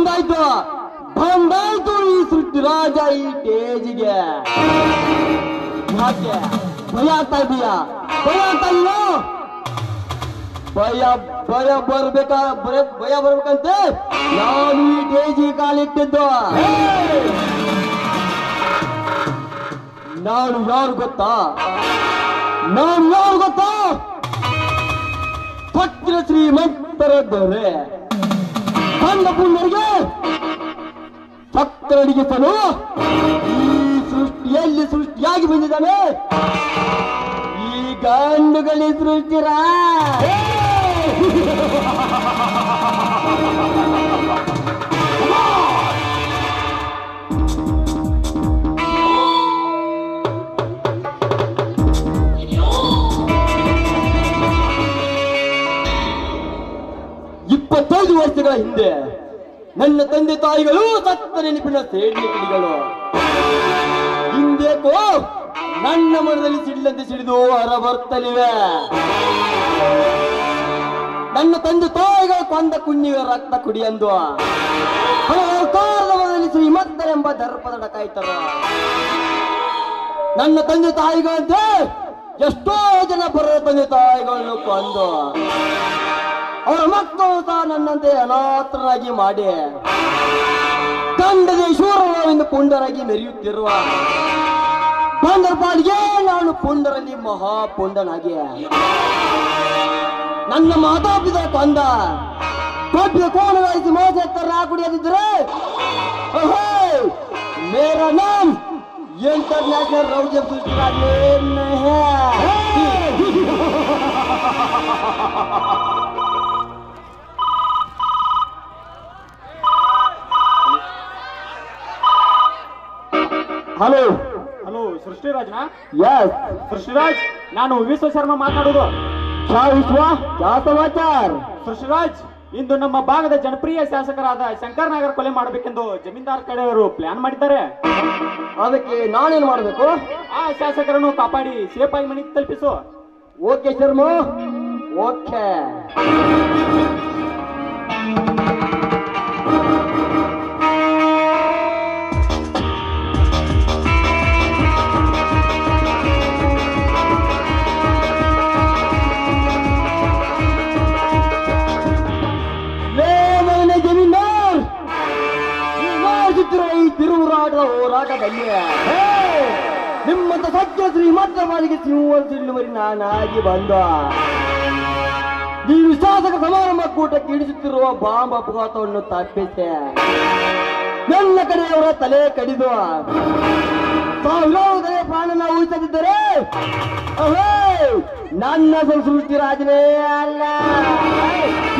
ಬಂದಾಯ್ತು ಬಂದಾಯ್ತು ಈ ಸೃಷ್ಟಿ ರಾಜ ಈ ಸ್ಟೇಜಿಗೆ. ಯಾಕೆ ಭಯ ಆಗ್ತಾ ಇದೀಯಾ? ಭಯ ಆಗ್ತಾ ಇಲ್ಲ? ಭಯ ಭಯ ಭಯ ಬರ್ಬೇಕಂತೆ ನಾನು ಈ ಸ್ಟೇಜಿ ಕಾಲಿಟ್ಟಿದ್ದು. ನಾನು ಯಾರು ಗೊತ್ತಾ? ಭಕ್ತರ ಶ್ರೀಮಂತರ ದೊರೆ ಬಂದ ಪುಣ್ಯರಿಗೆ ಭಕ್ತರಡಿಗಿಸಲು ಈ ಸೃಷ್ಟಿಯಲ್ಲಿ ಸೃಷ್ಟಿಯಾಗಿ ಬಂದಿದ್ದಾನೆ ಈ ಗಂಡುಗಳಿ ಸೃಷ್ಟಿರ. ಇಪ್ಪತ್ತೈದು ವರ್ಷಗಳ ಹಿಂದೆ ನನ್ನ ತಂದೆ ತಾಯಿಗಳು ಸತ್ತ ನೆನಪಿನ ಸೇಡಿನ ಕಿಡಿಗಳು ಹಿಂದೇಕೋ ನನ್ನ ಮನದಲ್ಲಿ ಸಿಡಿಲಂತೆ ಸಿಡಿದು ಹೊರ ಬರ್ತಲಿವೆ. ನನ್ನ ತಂದೆ ತಾಯಿಗಳು ಕೊಂದ ಕುಣ್ಣಿಗ ರಕ್ತ ಕುಡಿಯಂದು ಮನದಲ್ಲಿ ಶ್ರೀಮಂತರೆಂಬ ದರ್ಪದ ಕಾಯ್ತಾರ. ನನ್ನ ತಂದೆ ತಾಯಿಗಳಂತೆ ಎಷ್ಟೋ ಜನ ಬರೋ ತಂದೆ ತಾಯಿಗಳನ್ನು ಕೊಂದು ಅವರ ಮಕ್ಕಳು ಸಹ ನನ್ನಂತೆ ಅನಾಥರಾಗಿ ಮಾಡಿ ತಂಡದ ಶೂರವೆಂದು ಪುಂಡರಾಗಿ ಮೆರೆಯುತ್ತಿರುವ ಬಂದರ ಪಾಲಿಗೆ ನಾನು ಪುಂಡರಲ್ಲಿ ಮಹಾಪುಂಡನಾಗಿ ನನ್ನ ಮಾತಾಪಿತ ಕೊಂದ ಕೊಟ್ಟಿಗೆ ಕೋಣಗಾಯಿಸಿ ಮೋಸತ್ತರ ಕುಡಿಯದಿದ್ದರೆ ಮೇರಾ ನಾಮ್ ಇಂಟರ್ನ್ಯಾಷನಲ್ ರೌಡಿ ಹಲೋ ಹಲೋ ಸೃಷ್ಟಿರಾಜ್ನ? ಯಸ್ ಸೃಷ್ಟಿರಾಜ್, ನಾನು ವಿಶ್ವ ಶರ್ಮಾ ಮಾತಾಡೋದು. ಸಮಾಚಾರ ಸೃಷ್ಟಿರಾಜ್, ಇಂದು ನಮ್ಮ ಭಾಗದ ಜನಪ್ರಿಯ ಶಾಸಕರಾದ ಶಂಕರ್ ನಾಗರ್ ಕೊಲೆ ಮಾಡಬೇಕೆಂದು ಜಮೀನ್ದಾರ್ ಕಡೆಯವರು ಪ್ಲಾನ್ ಮಾಡಿದ್ದಾರೆ. ಅದಕ್ಕೆ ನಾನೇನು ಮಾಡಬೇಕು? ಆ ಶಾಸಕರನ್ನು ಕಾಪಾಡಿ ಸೇಫ್ ಆಗಿ ಮನೆಗೆ ತಲುಪಿಸು. Okay Sharma, okay. ಈ ತಿರುವುರಾಟದ ಹೋರಾಟದಲ್ಲಿ ನಿಮ್ಮಂತ ಸತ್ಯ ಶ್ರೀಮಂತ ಬಾಲಿಗೆ ಸಿಂಹವರಿ ನಾನಾಗಿ ಬಂದ ನೀವು ಶಾಸಕ ಸಮಾರಂಭ ಕೂಟಕ್ಕೆ ಇಡಿಸುತ್ತಿರುವ ಬಾಂಬ್ ಅಪಘಾತವನ್ನು ತಪ್ಪಿಸೆ ನನ್ನ ಕಡೆಯವರ ತಲೆ ಕಡಿದು ಸಾವಿರಾರು ಪ್ರಾಣನ ಉಳಿಸದಿದ್ದರೆ ನನ್ನ ಸಂಸ್ಕೃತಿ ರಾಜನೇ ಅಲ್ಲ.